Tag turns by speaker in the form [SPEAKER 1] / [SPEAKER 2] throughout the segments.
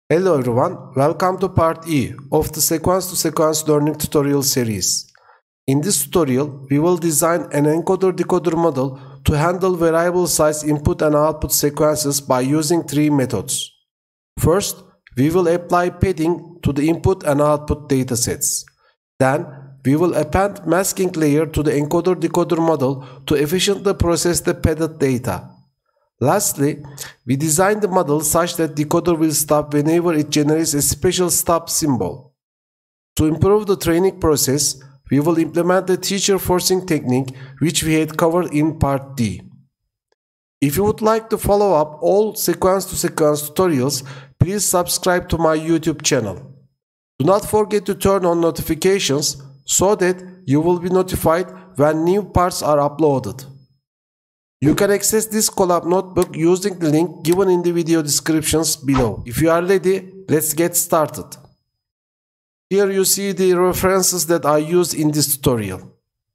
[SPEAKER 1] Hello everyone, welcome to part E of the sequence-to-sequence learning tutorial series. In this tutorial, we will design an encoder-decoder model to handle variable size input and output sequences by using three methods. First, we will apply padding to the input and output datasets. Then, we will append masking layer to the encoder-decoder model to efficiently process the padded data. Lastly, we design the model such that decoder will stop whenever it generates a special stop symbol. To improve the training process, we will implement the teacher forcing technique which we had covered in part D. If you would like to follow up all sequence-to-sequence tutorials, please subscribe to my YouTube channel. Do not forget to turn on notifications so that you will be notified when new parts are uploaded. You can access this Colab notebook using the link given in the video descriptions below. If you are ready, let's get started. Here you see the references that I used in this tutorial.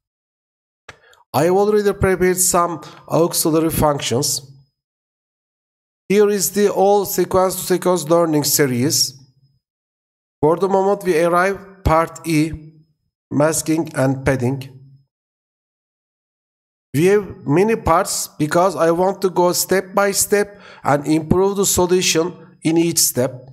[SPEAKER 1] I have already prepared some auxiliary functions. Here is the all sequence-to-sequence learning series. For the moment we arrive part E, masking and padding. We have many parts because I want to go step by step and improve the solution in each step.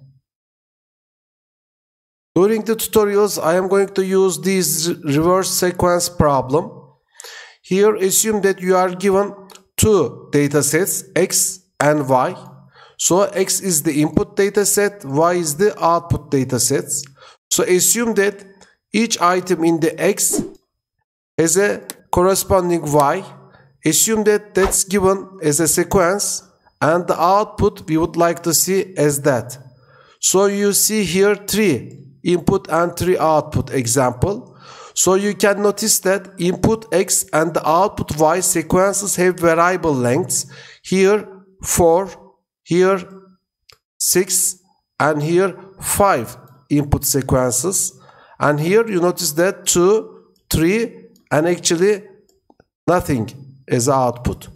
[SPEAKER 1] During the tutorials, I am going to use this reverse sequence problem. Here, assume that you are given two datasets, X and Y. So, X is the input dataset, Y is the output dataset. So, assume that each item in the X has a corresponding Y. Assume that that's given as a sequence and the output we would like to see as that. So you see here 3 input and 3 output example. So you can notice that input X and the output Y sequences have variable lengths. Here 4, here 6 and here 5 input sequences. And here you notice that 2, 3 and actually nothing as output.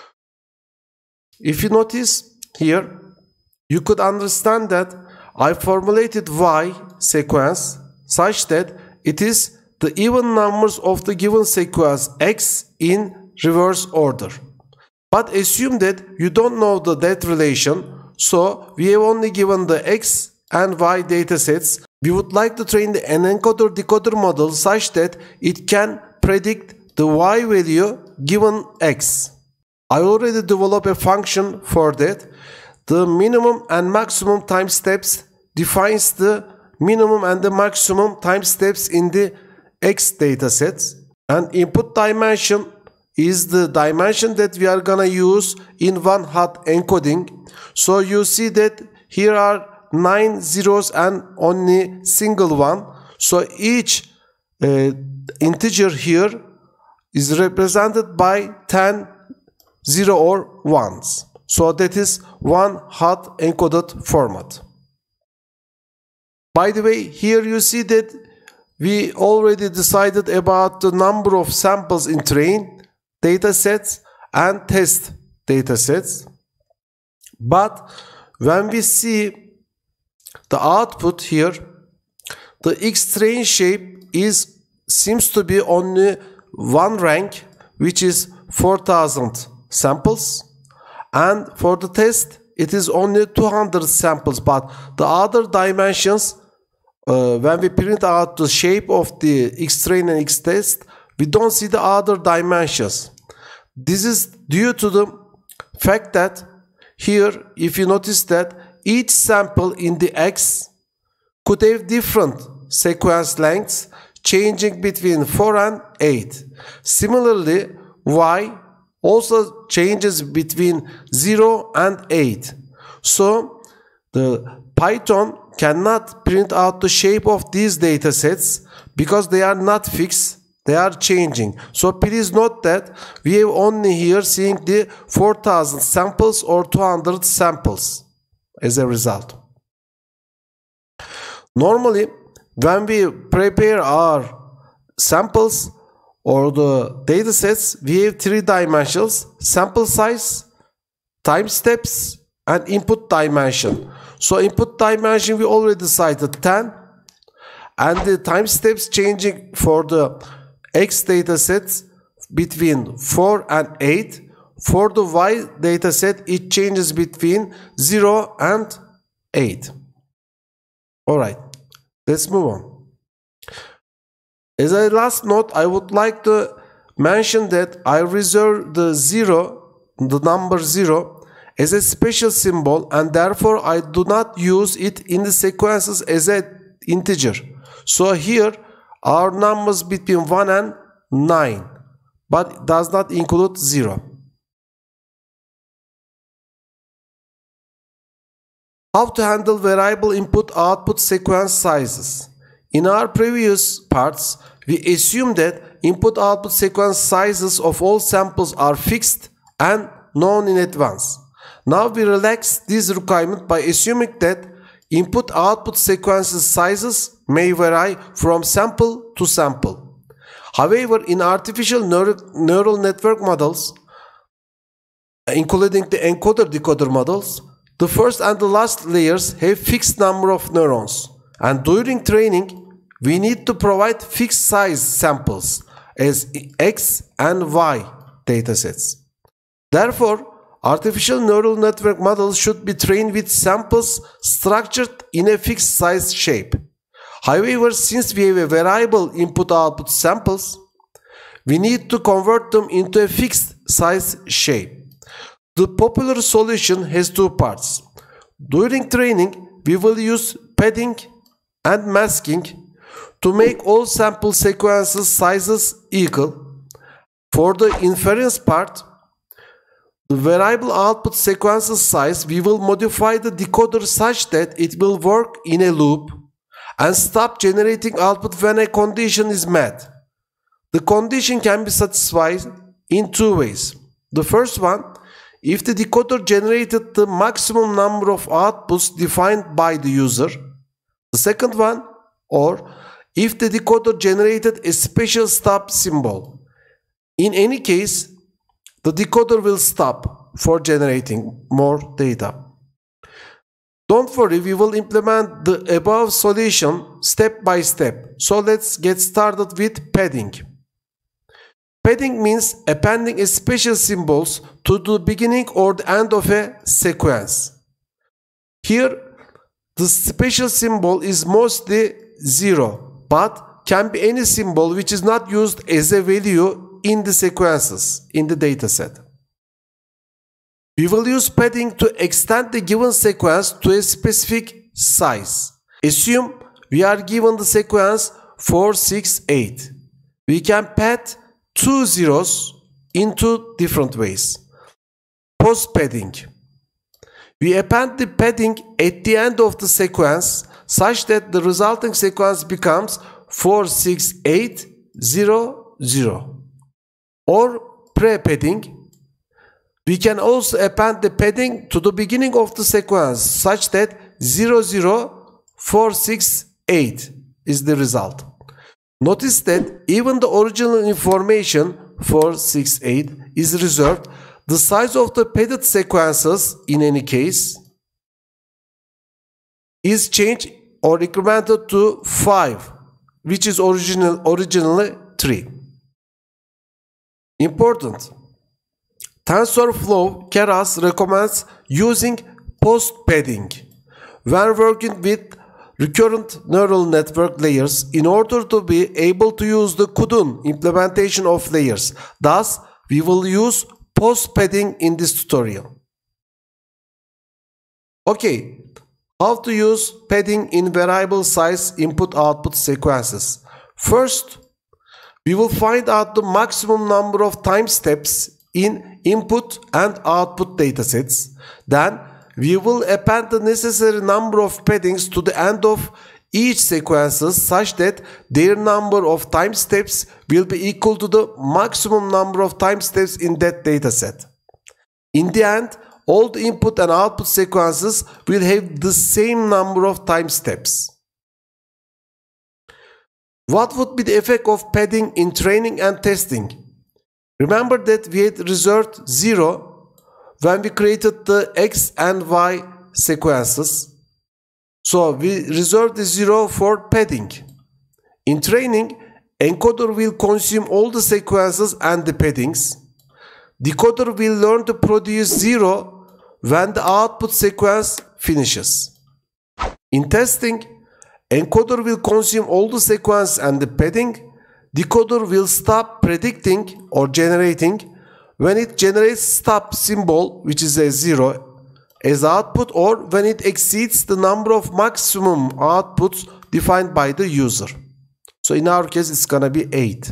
[SPEAKER 1] If you notice here, you could understand that I formulated Y sequence such that it is the even numbers of the given sequence X in reverse order. But assume that you don't know that relation, so we have only given the X and Y datasets. We would like to train the encoder-decoder model such that it can predict the Y value given X. I already developed a function for that. The minimum and maximum time steps defines the minimum and the maximum time steps in the X datasets. And input dimension is the dimension that we are gonna use in one-hot encoding. So you see that here are 9 zeros and only single one. So each integer here is represented by 10 0 or 1s. So that is one hot encoded format. By the way, here you see that we already decided about the number of samples in train datasets and test datasets. But when we see the output here, the X train shape seems to be only one rank, which is 4000 samples, and for the test it is only 200 samples, but the other dimensions, when we print out the shape of the X train and X test, we don't see the other dimensions. This is due to the fact that here, if you notice that each sample in the X could have different sequence lengths changing between 4 and 8. Similarly, Y also changes between 0 and 8. So, the Python cannot print out the shape of these datasets because they are not fixed, they are changing. So, please note that we have only here seeing the 4000 samples or 200 samples as a result. Normally, when we prepare our samples or the datasets, we have 3 dimensions: sample size, time steps, and input dimension. So input dimension we already cited 10, and the time steps changing for the X datasets between 4 and 8. For the Y dataset, it changes between 0 and 8. Alright, let's move on. As a last note, I would like to mention that I reserve the number 0, as a special symbol, and therefore I do not use it in the sequences as an integer. So here our numbers between 1 and 9, but it does not include 0. How to handle variable input-output sequence sizes. In our previous parts, we assumed that input-output sequence sizes of all samples are fixed and known in advance. Now we relax this requirement by assuming that input-output sequences sizes may vary from sample to sample. However, in artificial neural network models, including the encoder-decoder models, the first and the last layers have fixed number of neurons, and during training, we need to provide fixed size samples as X and Y datasets. Therefore, artificial neural network models should be trained with samples structured in a fixed size shape. However, since we have a variable input-output samples, we need to convert them into a fixed size shape. The popular solution has two parts. During training, we will use padding and masking to make all sample sequences sizes equal. For the inference part, the variable output sequences size, we will modify the decoder such that it will work in a loop and stop generating output when a condition is met. The condition can be satisfied in two ways. The first one, if the decoder generated the maximum number of outputs defined by the user. The second one, or if the decoder generated a special stop symbol. In any case, the decoder will stop for generating more data. Don't worry, we will implement the above solution step by step. So let's get started with padding. Padding means appending a special symbols to the beginning or the end of a sequence. Here, the special symbol is mostly 0, but can be any symbol which is not used as a value in the sequences in the dataset. We will use padding to extend the given sequence to a specific size. Assume we are given the sequence 4, 6, 8. We can pad 2 zeros in two different ways. Post padding. We append the padding at the end of the sequence such that the resulting sequence becomes 4, 6, 8, 0, 0. Or pre-padding. We can also append the padding to the beginning of the sequence such that 0, 0, 4, 6, 8 is the result. Notice that even the original information 4, 6, 8 is reserved. The size of the padded sequences in any case is changed or incremented to 5, which is originally 3. Important. TensorFlow Keras recommends using post-padding when working with recurrent neural network layers in order to be able to use the CUDA implementation of layers. Thus, we will use post-padding in this tutorial. Okay, how to use padding in variable size input-output sequences. First, we will find out the maximum number of time steps in input and output datasets. Then we will append the necessary number of paddings to the end of each sequences such that their number of time steps will be equal to the maximum number of time steps in that dataset. In the end, all the input and output sequences will have the same number of time steps. What would be the effect of padding in training and testing? Remember that we had reserved 0 when we created the X and Y sequences. So we reserve the 0 for padding. In training, encoder will consume all the sequences and the paddings. Decoder will learn to produce 0 when the output sequence finishes. In testing, encoder will consume all the sequence and the padding. Decoder will stop predicting or generating when it generates stop symbol, which is a 0, as output, or when it exceeds the number of maximum outputs defined by the user. So in our case, it's gonna be 8.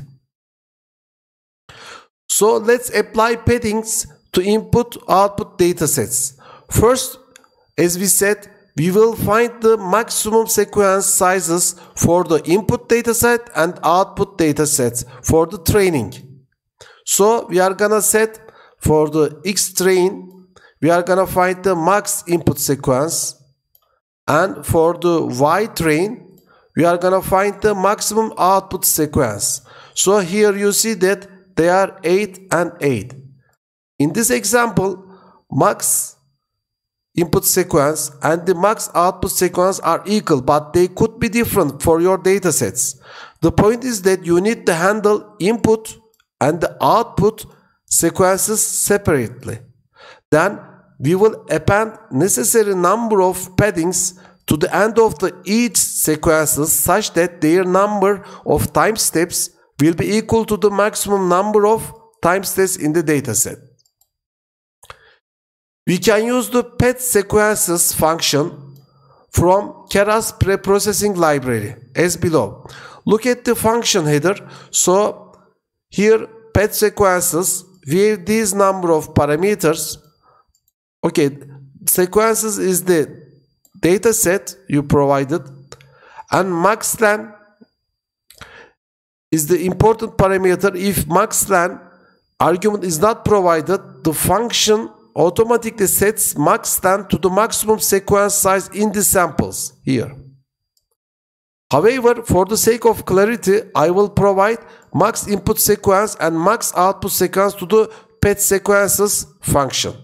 [SPEAKER 1] So let's apply paddings to input-output datasets. First, as we said, we will find the maximum sequence sizes for the input dataset and output datasets for the training. So we are gonna set for the X train, we are gonna find the max input sequence, and for the Y train, we are gonna find the maximum output sequence. So here you see that they are 8 and 8. In this example, max input sequence and the max output sequence are equal, but they could be different for your datasets. The point is that you need to handle input and the output sequences separately. Then we will append necessary number of paddings to the end of each sequences such that their number of time steps will be equal to the maximum number of time steps in the dataset. We can use the pad sequences function from Keras preprocessing library as below. Look at the function header. So here pad sequences, we have this number of parameters. Okay, sequences is the data set you provided, and maxlen is the important parameter. If maxlen argument is not provided, the function automatically sets maxlen to the maximum sequence size in the samples here. However, for the sake of clarity, I will provide max input sequence and max output sequence to the pad sequences function.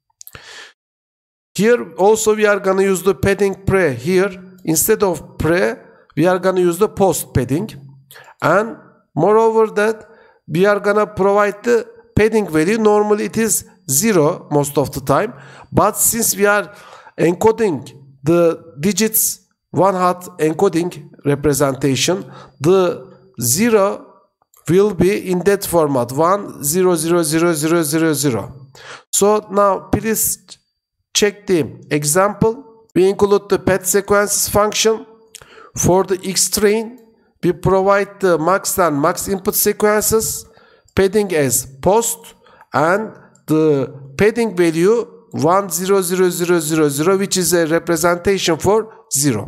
[SPEAKER 1] Here also we are going to use the padding pre. Here instead of pre, we are going to use the post padding, and moreover that we are going to provide the padding value. Normally it is 0 most of the time, but since we are encoding the digits one hot encoding representation, the 0 will be in that format 1 0 0 0 0 0 0. So now please check the example. We include the pad sequences function. For the X train, we provide the max and max input sequences, padding as post, and the padding value 1 0 0 0 0 0, which is a representation for 0.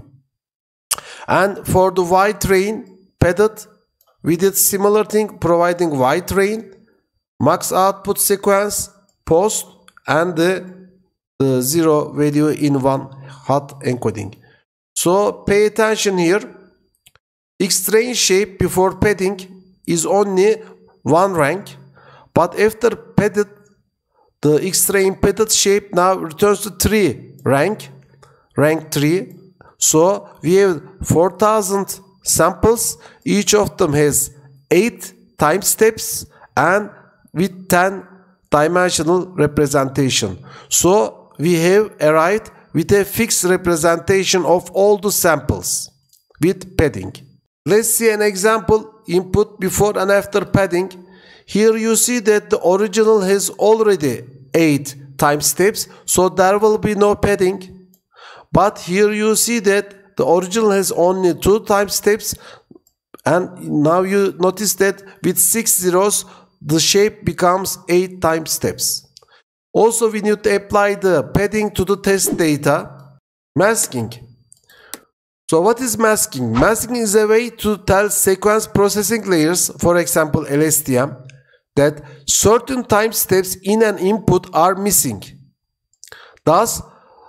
[SPEAKER 1] And for the Y train padded, we did similar thing, providing Y train, max output sequence, post, and the 0 value in one hot encoding. So pay attention here. X train shape before padding is only 1 rank, but after padded, the X train padded shape now returns to 3 rank 3. So we have 4000 samples. Each of them has 8 time steps and with 10 dimensional representation. So we have arrived with a fixed representation of all the samples with padding. Let's see an example input before and after padding. Here you see that the original has already 8 time steps, so there will be no padding. But here you see that the original has only 2 time steps, and now you notice that with 6 zeros the shape becomes 8 time steps. Also, we need to apply the padding to the test data. Masking. So what is masking? Masking is a way to tell sequence processing layers, for example LSTM, that certain time steps in an input are missing. Thus,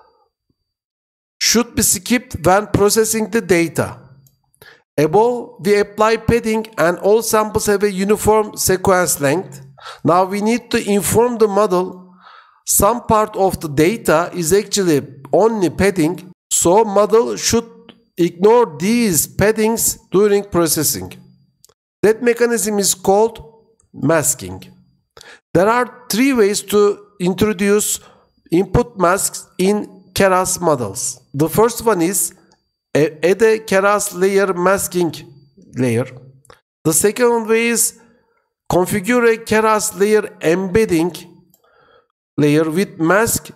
[SPEAKER 1] should be skipped when processing the data. Above, we apply padding and all samples have a uniform sequence length. Now we need to inform the model some part of the data is actually only padding So model should ignore these paddings during processing. That mechanism is called masking. There are three ways to introduce input masks in Keras models. The first one is add a Keras layer masking layer. The second way is configure a Keras layer embedding layer with mask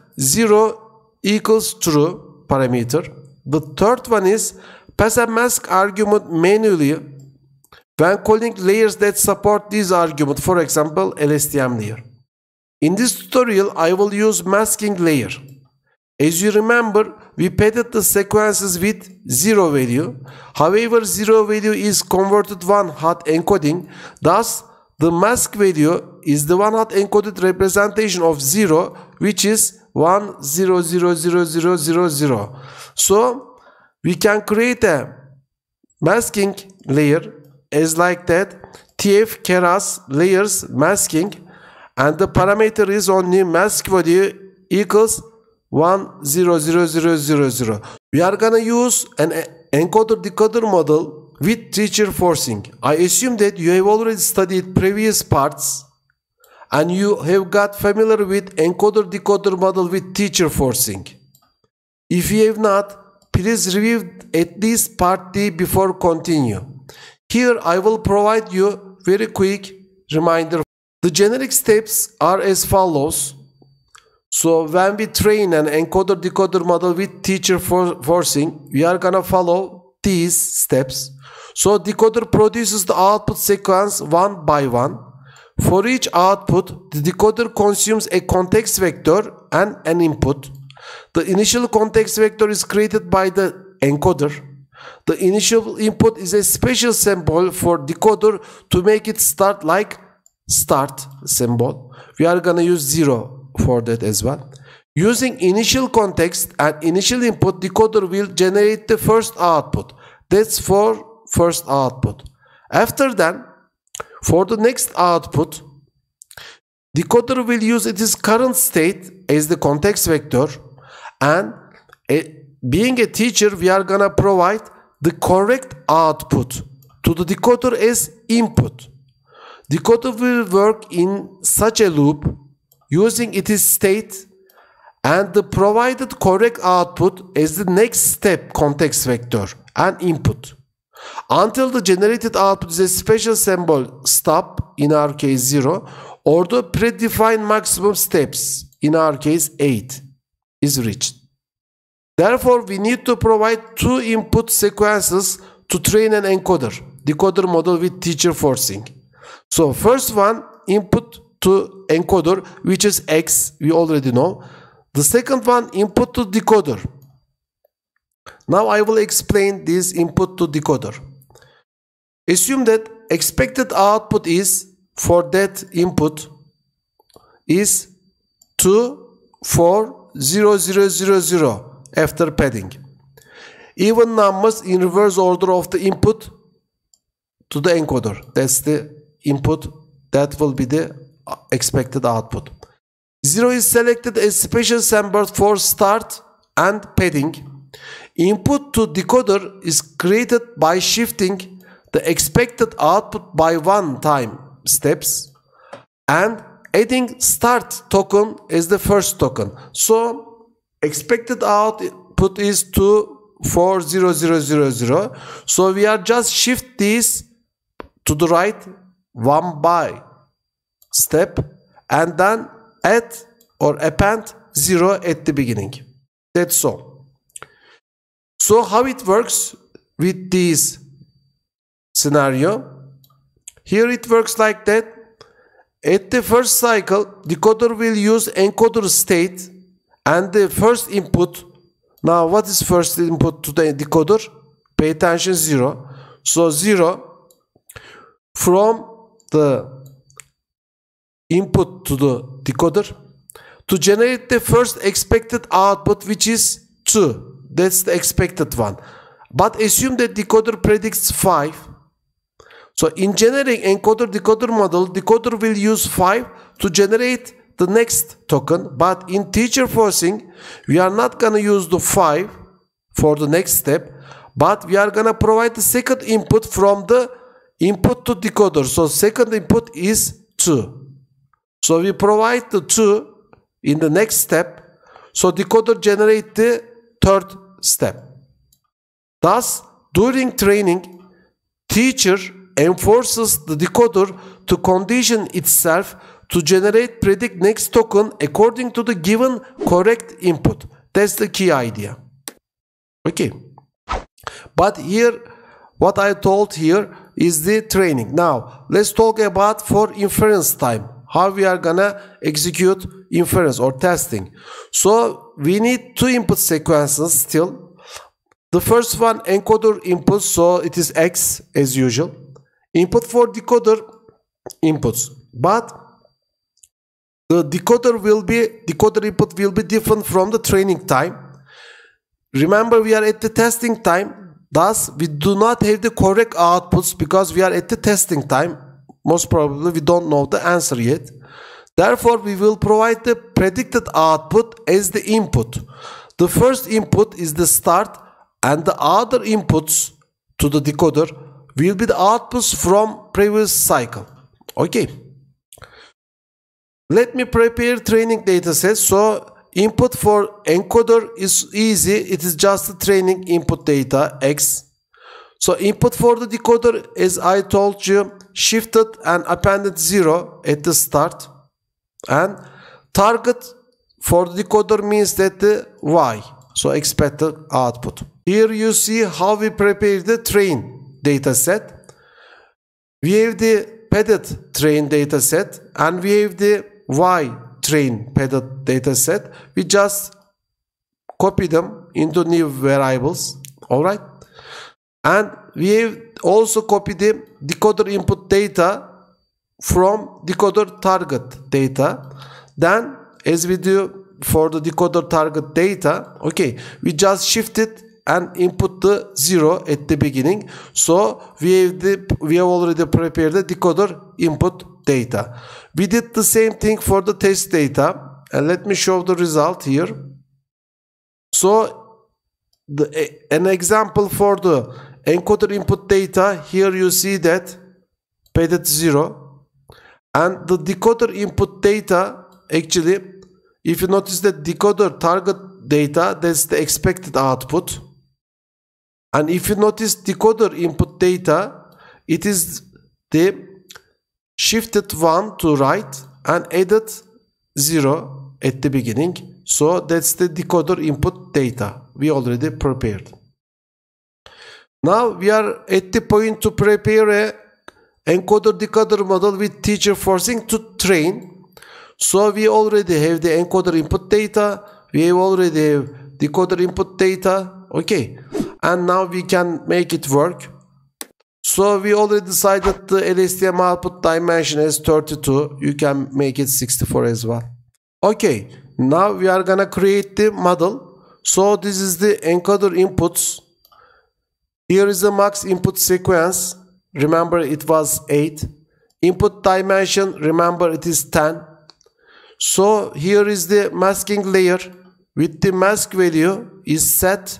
[SPEAKER 1] 0 equals true parameter. The third one is pass a mask argument manually when calling layers that support this argument, for example, LSTM layer. In this tutorial, I will use masking layer. As you remember, we padded the sequences with 0 value. However, 0 value is converted one-hot encoding. Thus, the mask value is the one-hot encoded representation of 0, which is 1 0 0 0 0 0 0. So, we can create a masking layer as like that, TF Keras layers masking, and the parameter is only mask value equals 1 0 0 0 0 0. We are gonna use an encoder decoder model with teacher forcing. I assume that you have already studied previous parts and you have got familiar with encoder decoder model with teacher forcing. If you have not, please review at least part D before continue. Here I will provide you very quick reminder. The generic steps are as follows. So when we train an encoder decoder model with teacher forcing, we are gonna follow these steps. So decoder produces the output sequence one by one. For each output, the decoder consumes a context vector and an input. The initial context vector is created by the encoder. The initial input is a special symbol for decoder to make it start like start symbol. We are gonna use 0 for that as well. Using initial context and initial input, decoder will generate the first output. That's for first output. After that, for the next output, decoder will use its current state as the context vector, and being a teacher, we are gonna provide the correct output to the decoder as input. Decoder will work in such a loop using its state and the provided correct output as the next step context vector and input until the generated output is a special symbol stop, in our case 0, or the predefined maximum steps, in our case 8, is reached. Therefore, we need to provide two input sequences to train an encoder decoder model with teacher forcing. So first one, input to encoder, which is X, we already know. The second one, input to decoder. Now I will explain this input to decoder. Assume that expected output is, for that input, is 2 4 0 0 0 0 after padding. Even numbers in reverse order of the input to the encoder. That's the input, that will be the expected output. 0 is selected as special symbol for start and padding. Input to decoder is created by shifting the expected output by one time steps and adding start token as the first token. So expected output is 2 4 0 0 0 0. So we are just shift this to the right one by step and then add or append 0 at the beginning. That's all. So how it works with this scenario? Here it works like that. At the first cycle, decoder will use encoder state and the first input. Now what is first input to the decoder? Pay attention, 0. So 0 from the input to the decoder to generate the first expected output, which is 2. That's the expected one. But assume that decoder predicts 5. So in generating encoder decoder model, decoder will use 5 to generate the next token. But in teacher forcing, we are not gonna use the 5. for the next step, but we are gonna provide the second input from the input to decoder. So second input is 2. So we provide the 2 in the next step. So decoder generate the third step. Thus, during training, teacher enforces the decoder to condition itself to predict next token according to the given correct input. That's the key idea. Okay. But here, what I told here is the training. Now, let's talk about for inference time. How we are gonna execute inference or testing. So we need 2 input sequences still. The first one encoder input, so it is X as usual. Input for decoder inputs, but the decoder input will be different from the training time. Remember, we are at the testing time, thus we do not have the correct outputs because we are at the testing time. Most probably we don't know the answer yet. Therefore, we will provide the predicted output as the input. The first input is the start, and the other inputs to the decoder will be the outputs from previous cycle. Okay. Let me prepare training dataset. So input for encoder is easy. It is just the training input data X. So input for the decoder, as I told you, shifted and appended 0 at the start. And target for the decoder means that the Y. So expected output. Here you see how we prepare the train dataset. We have the padded train dataset and we have the Y train padded dataset. We just copy them into new variables. Alright. And we have also copied the decoder input data from decoder target data. Then, as we do for the decoder target data, okay, we just shifted and input the 0 at the beginning. So we have already prepared the decoder input data. We did the same thing for the test data, and let me show the result here. So an example for the encoder input data, here you see that padded 0, and the decoder input data, actually, if you notice that decoder target data, that's the expected output. And if you notice decoder input data, it is the shifted 1 to right and added 0 at the beginning. So that's the decoder input data we already prepared. Now we are at the point to prepare a encoder decoder model with teacher forcing to train. So we already have the encoder input data, we have already have decoder input data, okay, and now we can make it work. So we already decided the LSTM output dimension as 32. You can make it 64 as well. Okay, now we are gonna create the model. So this is the encoder inputs. Here is the max input sequence. Remember it was 8. Input dimension, remember it is 10. So here is the masking layer with the mask value is set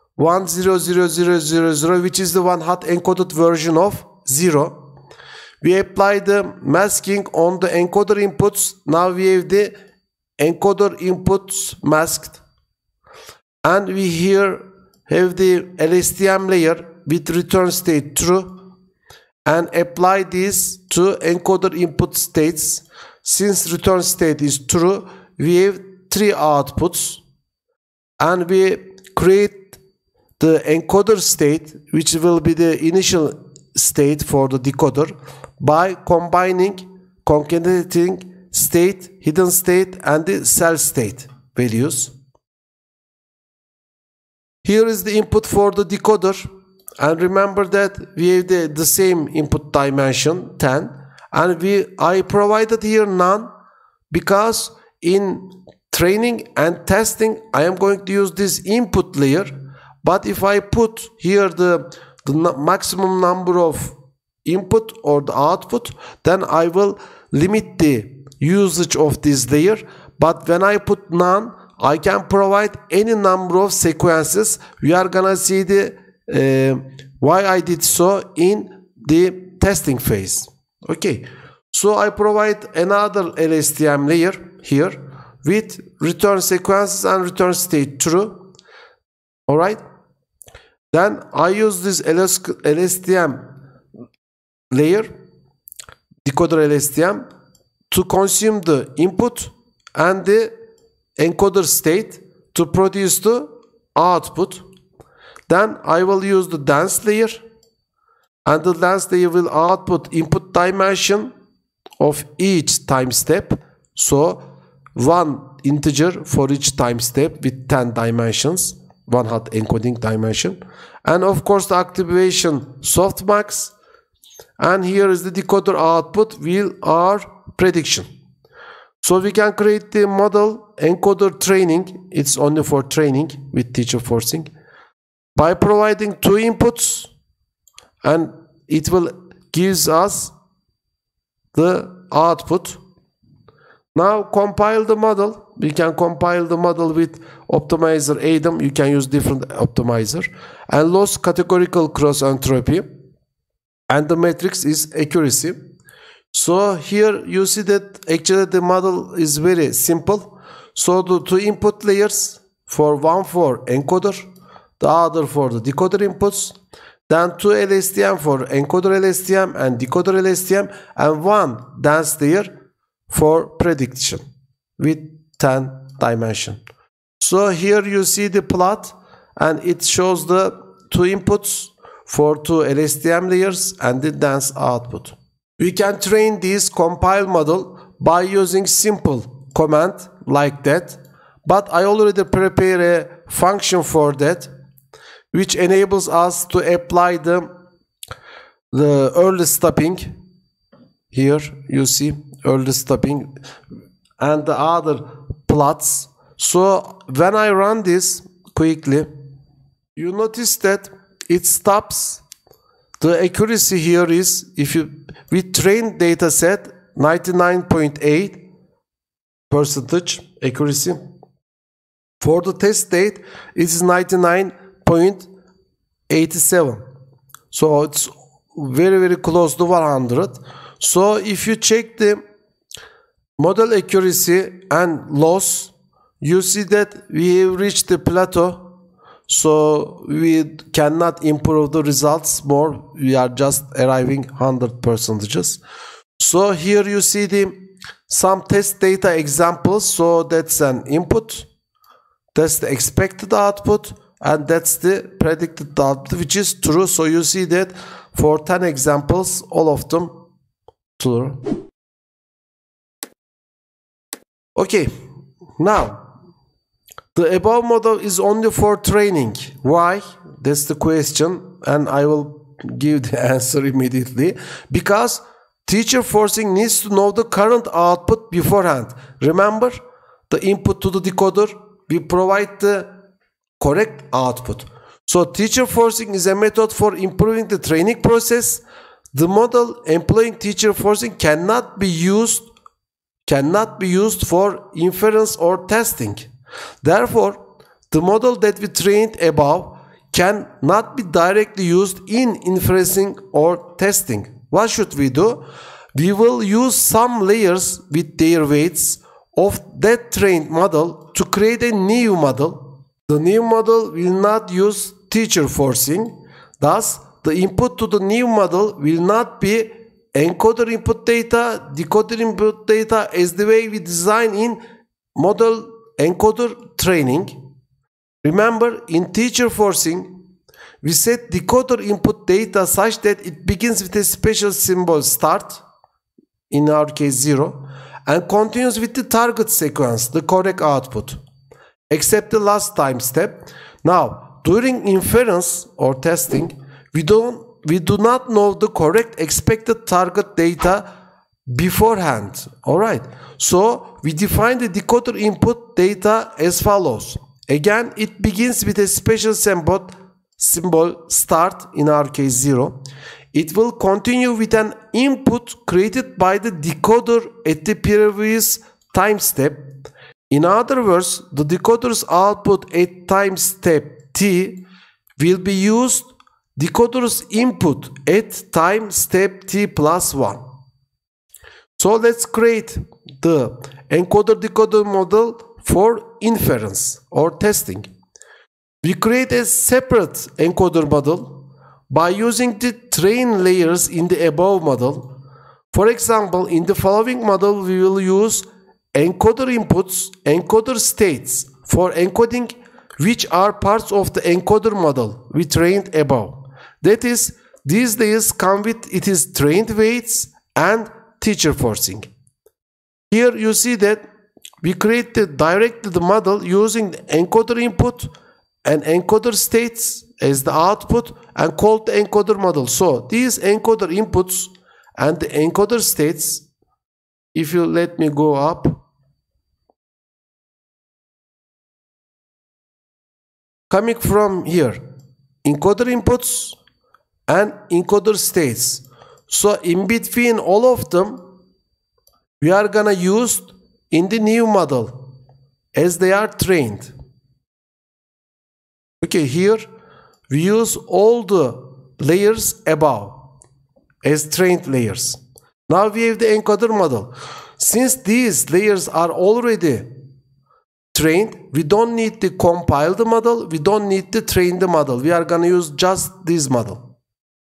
[SPEAKER 1] 100000, which is the one hot encoded version of 0. We apply the masking on the encoder inputs. Now we have the encoder inputs masked, and we here have the LSTM layer with return state true, and apply this to encoder input states. Since return state is true, we have 3 outputs, and we create the encoder state, which will be the initial state for the decoder, by concatenating state, hidden state, and the cell state values. Here is the input for the decoder, and remember that we have the same input dimension 10, and I provided here none because in training and testing I am going to use this input layer. But if I put here the maximum number of input or the output, then I will limit the usage of this layer. But when I put none, I can provide any number of sequences. We are gonna see the why I did so in the testing phase. Okay, so I provide another LSTM layer here with return sequences and return state true. Alright, then I use this LSTM layer, decoder LSTM, to consume the input and the encoder state to produce the output. Then I will use the dense layer, and the dense layer will output input dimension of each time step. So one integer for each time step with 10 dimensions, one hot encoding dimension, and of course the activation softmax. And here is the decoder output will our prediction. So we can create the model encoder training. It's only for training with teacher forcing by providing 2 inputs, and it will gives us the output. Now compile the model. We can compile the model with optimizer ADAM. You can use different optimizer, and loss categorical cross entropy, and the matrix is accuracy. So here you see that actually the model is very simple. So the 2 input layers, for one for encoder, the other for the decoder inputs, then 2 LSTM for encoder LSTM and decoder LSTM, and 1 dense layer for prediction with 10 dimension. So here you see the plot, and it shows the 2 inputs for 2 LSTM layers and the dense output. We can train this compile model by using simple command like that, but I already prepare a function for that, which enables us to apply the early stopping. Here you see early stopping and the other plots. So when I run this quickly, you notice that it stops. The accuracy here is, if you with trained data set, 99.8% accuracy. For the test date, it is 99.87. So it's very close to 100. So if you check the model accuracy and loss, you see that we have reached the plateau. So we cannot improve the results more. We are just arriving 100%. So here you see some test data examples. So that's an input, that's the expected output, and that's the predicted output, which is true. So you see that for 10 examples, all of them true. Okay, now the above model is only for training. Why? That's the question, and I will give the answer immediately. Because teacher forcing needs to know the current output beforehand. Remember, the input to the decoder, we provide the correct output. So teacher forcing is a method for improving the training process. The model employing teacher forcing cannot be used for inference or testing. Therefore, the model that we trained above cannot be directly used in inferencing or testing. What should we do? We will use some layers with their weights of that trained model to create a new model. The new model will not use teacher forcing. Thus, the input to the new model will not be encoder input data, decoder input data as the way we design in model encoder training. Remember, in teacher forcing, we set decoder input data such that it begins with a special symbol start, in our case 0, and continues with the target sequence, the correct output, except the last time step. Now, during inference or testing, we do not know the correct expected target data beforehand. Alright, so we define the decoder input data as follows. Again, it begins with a special symbol start, in our case 0. It will continue with an input created by the decoder at the previous time step. In other words, the decoder's output at time step t will be used decoder's input at time step t plus 1. So let's create the encoder-decoder model for inference or testing. We create a separate encoder model by using the train layers in the above model. For example, in the following model, we will use encoder inputs, encoder states for encoding, which are parts of the encoder model we trained above. That is, these layers come with its trained weights and teacher forcing. Here you see that we created directly the model using the encoder input and encoder states as the output and called the encoder model. So these encoder inputs and the encoder states, if you let me go up, coming from here, encoder inputs and encoder states. So in between all of them, we are gonna use in the new model as they are trained. Okay, here we use all the layers above as trained layers. Now we have the encoder model. Since these layers are already trained, we don't need to compile the model, we don't need to train the model. We are gonna use just this model.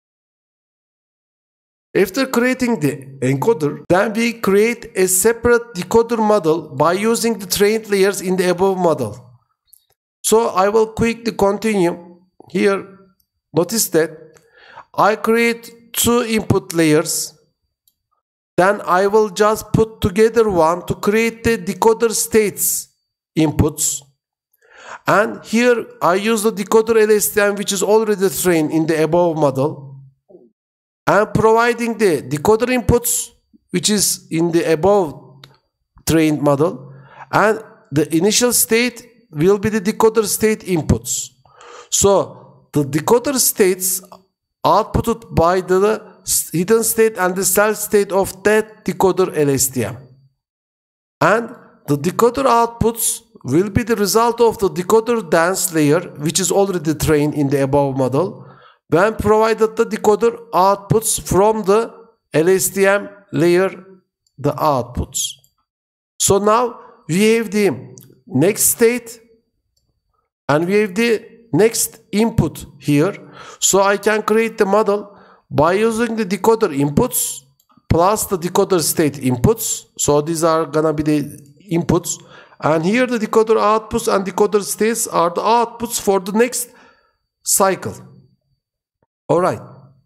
[SPEAKER 1] After creating the encoder, then we create a separate decoder model by using the trained layers in the above model. So I will quickly continue. Here, notice that I create two input layers. Then I will just put together one to create the decoder states inputs. And here I use the decoder LSTM, which is already trained in the above model. And providing the decoder inputs, which is in the above trained model. And the initial state will be the decoder state inputs. So the decoder states outputted by the hidden state and the self state of that decoder LSTM. And the decoder outputs will be the result of the decoder dense layer, which is already trained in the above model, when provided the decoder outputs from the LSTM layer, the outputs. So now we have the next state and we have the next input here. So I can create the model by using the decoder inputs plus the decoder state inputs. So these are gonna be the inputs. And here the decoder outputs and decoder states are the outputs for the next cycle. Alright.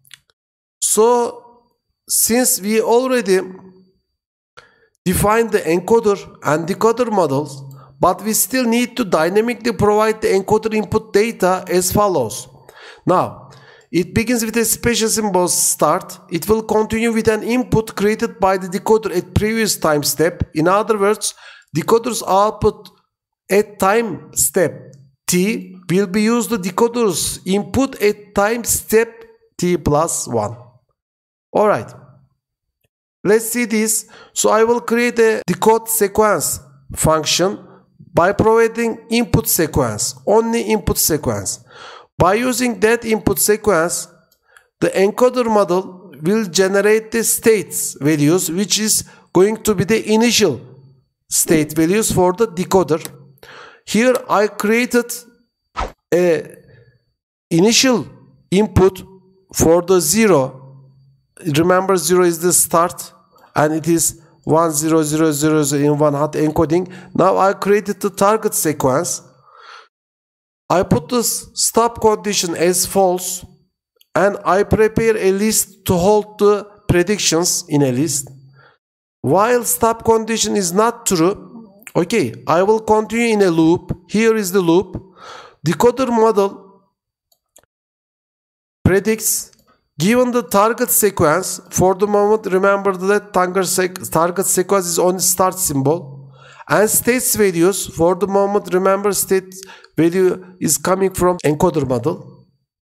[SPEAKER 1] So since we already defined the encoder and decoder models, but we still need to dynamically provide the encoder input data as follows. Now, it begins with a special symbol start. It will continue with an input created by the decoder at previous time step. In other words, decoder's output at time step t will be used the decoder's input at time step t plus 1. Alright. Let's see this. So I will create a decode sequence function by providing input sequence, only input sequence. By using that input sequence, the encoder model will generate the states values, which is going to be the initial state values for the decoder. Here I created a initial input for the 0. Remember, 0 is the start and it is 1 0 0 0 0 in one hot encoding. Now I created the target sequence. I put the stop condition as false and I prepare a list to hold the predictions in a list. While stop condition is not true, okay, I will continue in a loop. Here is the loop. Decoder model predicts given the target sequence. For the moment, remember that target sequence is only start symbol. And states values, for the moment, remember state value is coming from encoder model.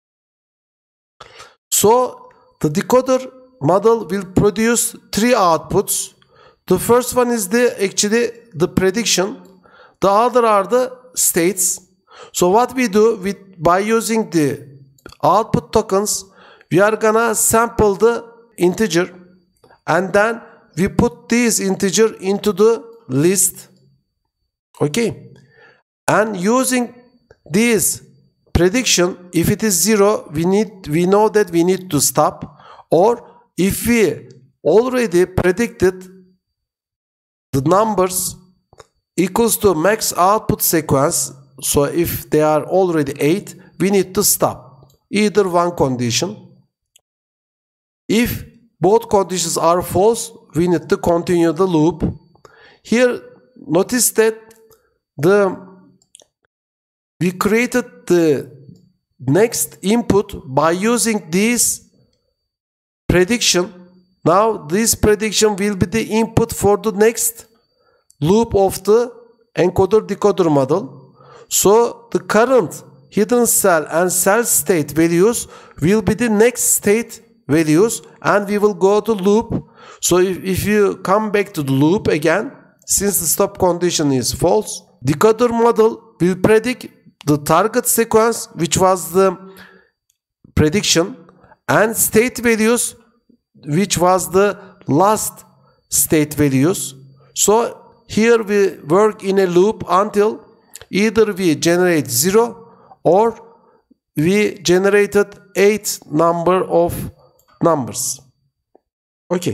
[SPEAKER 1] So the decoder model will produce three outputs. The first one is actually the prediction. The other are the states. So what we do by using the output tokens, we are gonna sample the integer and then we put this integer into the list. Okay. And using this prediction, if it is 0, we know that we need to stop. Or if we already predicted the numbers equals to max output sequence, so if they are already 8, we need to stop. Either one condition. If both conditions are false, we need to continue the loop. Here, notice that we created the next input by using this prediction. Now this prediction will be the input for the next loop of the encoder-decoder model. So the current hidden cell and cell state values will be the next state values, and we will go to loop. So if you come back to the loop again, since the stop condition is false, decoder model will predict the target sequence, which was the prediction, and state values, which was the last state values. So here we work in a loop until either we generate 0 or we generated 8 number of numbers. Okay.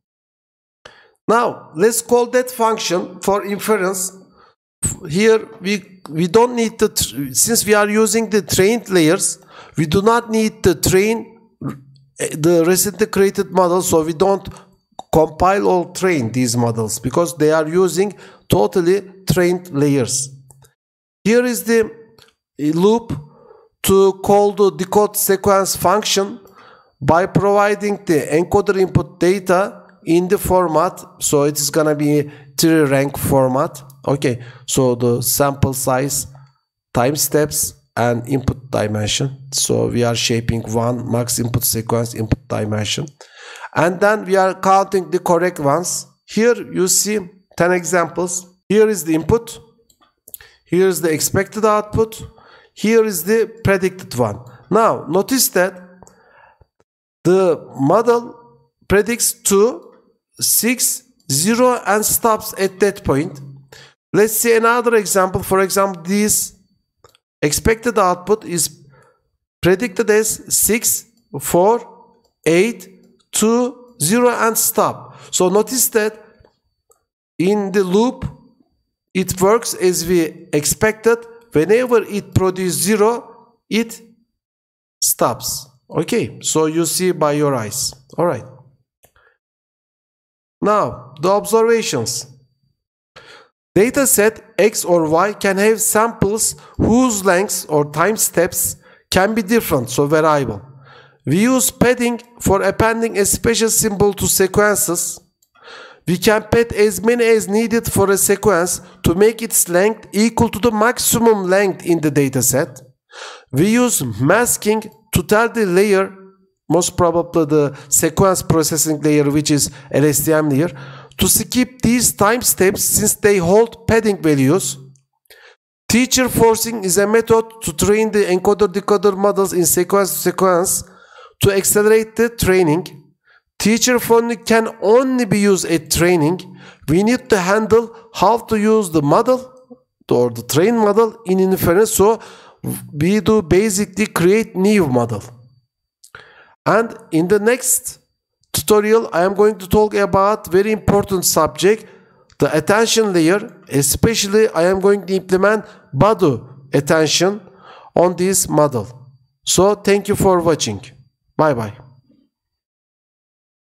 [SPEAKER 1] Now let's call that function for inference. Here we don't need to, since we are using the trained layers, we do not need to train the recently created model, so we don't compile or train these models because they are using totally trained layers. Here is the loop to call the decode sequence function by providing the encoder input data in the format, so it is gonna be 3-rank format. Okay, so the sample size, time steps, and input dimension. So we are shaping one max input sequence input dimension, and then we are counting the correct ones. Here you see 10 examples. Here is the input, here is the expected output, here is the predicted one. Now notice that the model predicts 2, 6, 0 and stops at that point. Let's see another example. For example, this expected output is predicted as 6, 4, 8, 2, 0 and stop. So notice that in the loop it works as we expected. Whenever it produces 0, it stops. Okay, so you see by your eyes. All right. Now the observations. Data set X or Y can have samples whose lengths or time steps can be different, so variable. We use padding for appending a special symbol to sequences. We can pad as many as needed for a sequence to make its length equal to the maximum length in the dataset. We use masking to tell the layer, most probably the sequence processing layer, which is LSTM layer, to skip these time steps since they hold padding values. Teacher forcing is a method to train the encoder-decoder models in sequence to sequence to accelerate the training. Teacher phoning can only be used at training. We need to handle how to use the model or the trained model in inference, so we do basically create new model. And in the next tutorial I am going to talk about very important subject, the attention layer. Especially I am going to implement Badu attention on this model. So thank you for watching. Bye bye.